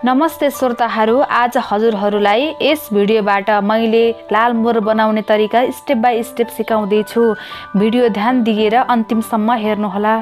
नमस्ते श्रोताहरू, आज हजुरहरूलाई यस भिडियोबाट मैले लाल मोहर बनाउने तरिका स्टेप बाइ स्टेप सिकाउँदै छु। भिडियो ध्यान दिएर अन्तिमसम्म हेर्नुहोला।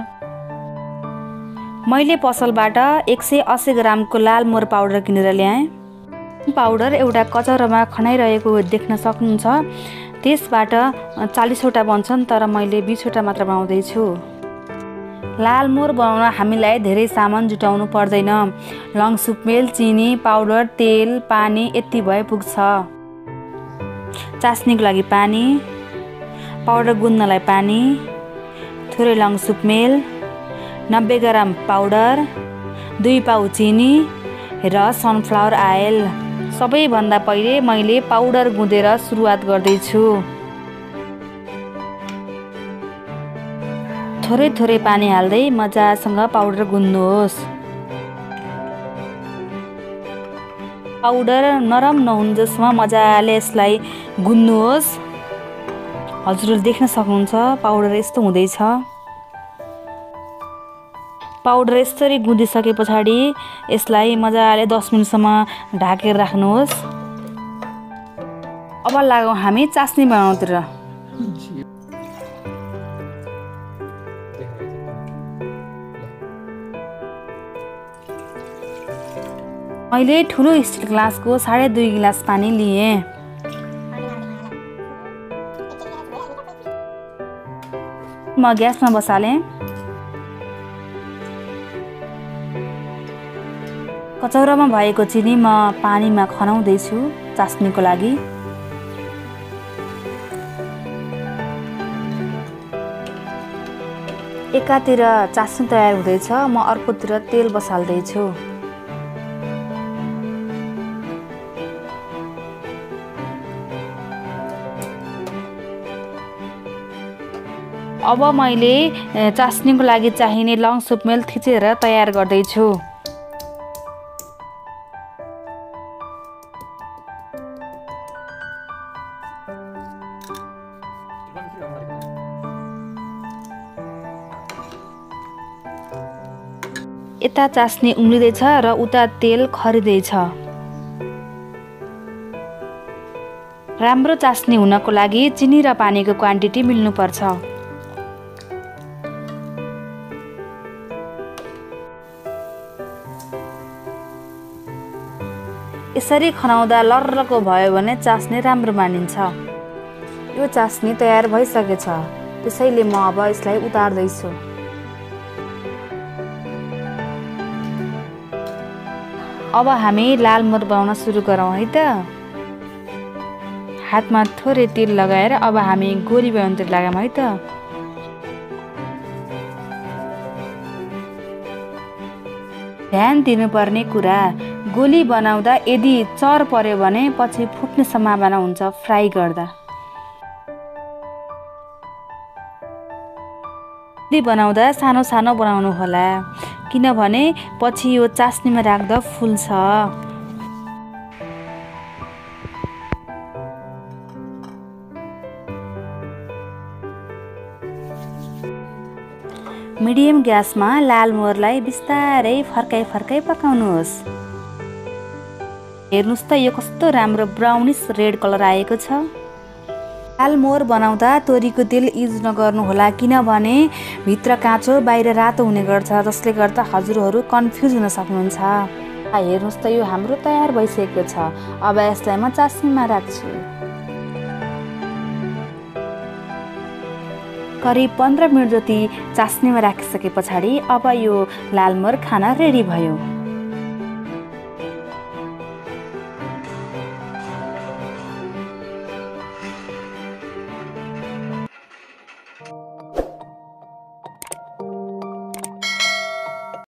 मैले पसलबाट 180 ग्रामको लाल मोहर पाउडर किनेर ल्याएँ। पाउडर एउटा कचौरामा खनाइरहेको देख्न सक्नुहुन्छ। त्यसबाट 40 वटा बन्छन्, तर मैले 20 वटा मात्र बनाउँदै छु। लाल मोहर बनाउन हामीलाई धेरै सामान जुटाउनु पर्दैन। लङ सुपमेल, चिनी, पाउडर, तेल, पानी यति भए पुग्छ। चास्नीको लागि पानी, पाउडर गुन्नलाई पानी, थोरै लङ सुपमेल, 90 ग्राम पाउडर, 2 पाउ चिनी र सनफ्लावर आयल। सबैभन्दा पहिले मैले पाउडर गुँदेर सुरुवात गर्दैछु। थोरै थोरै पानी हाल्दै मजासँग पाउडर गुन्नुहोस्। पाउडर नरम नहुन्जेसम्म मजाले यसलाई गुन्नुहोस्। हजुरले देख्न सक्नुहुन्छ पाउडर यस्तो हुँदैछ। पाउडर यसरी गुन्दिसके पछाडि यसलाई मजाले 10 मिनेटसम्म ढाकेर राख्नुहोस्। अब लागौँ हामी चास्नी बनाउनुतिर। मैले ठुलो स्टिल ग्लासको 2.5 गिलास पानी लिएँ। म ग्यासमा बसालेँ। कचौरामा भएको चिनी म पानीमा खनाउँदैछु चास्नीको लागि। एकातिर चास्नी तयार हुँदैछ, म अर्कोतिर तेल बसाल्दैछु। अब मैले चास्नीको लागि चाहिने लङ सुपमेल थिचेर तयार गर्दैछु। यता चास्नी उम्लिँदैछ र उता तेल खरिँदैछ। राम्रो चास्नी हुनको लागि चिनी र पानीको क्वान्टिटी मिल्नुपर्छ। यसरी खनाउँदा लर्रको भयो भने चास्नी राम्रो मानिन्छ। यो चास्नी तयार भइसकेछ, त्यसैले म अब यसलाई उतार्दैछु। अब हामी लाल मोहर बनाउन सुरु गरौँ है त। हातमा थोरै तेल लगाएर अब हामी गोली बनाउनतिर लागौँ है त। ध्यान दिनुपर्ने कुरा, गोली बनाउँदा यदि चर पर्यो भने पछि फुट्ने सम्भावना हुन्छ फ्राई गर्दा। गोली बनाउँदा सानो सानो बनाउनु होला, किनभने पछि यो चास्नीमा राख्दा फुल्छ। मिडियम ग्यासमा लाल मोहरलाई बिस्तारै फर्काइ पकाउनुहोस्। हेर्नुहोस् त यो कस्तो राम्रो ब्राउनिस रेड कलर आएको छ। लाल मोहर बनाउँदा तोरीको तेल युज नगर्नु होला, किनभने भित्र काँचो बाहिर रातो हुने गर्छ, जसले गर्दा हजुरहरू कन्फ्युज हुन सक्नुहुन्छ। हेर्नुहोस् त यो हाम्रो तयार भइसकेको छ। अब यसलाई म चास्नीमा राख्छु। करिब 15 मिनट जति चास्नीमा राखिसके पछाडि अब यो लाल मोहर खाना रेडी भयो।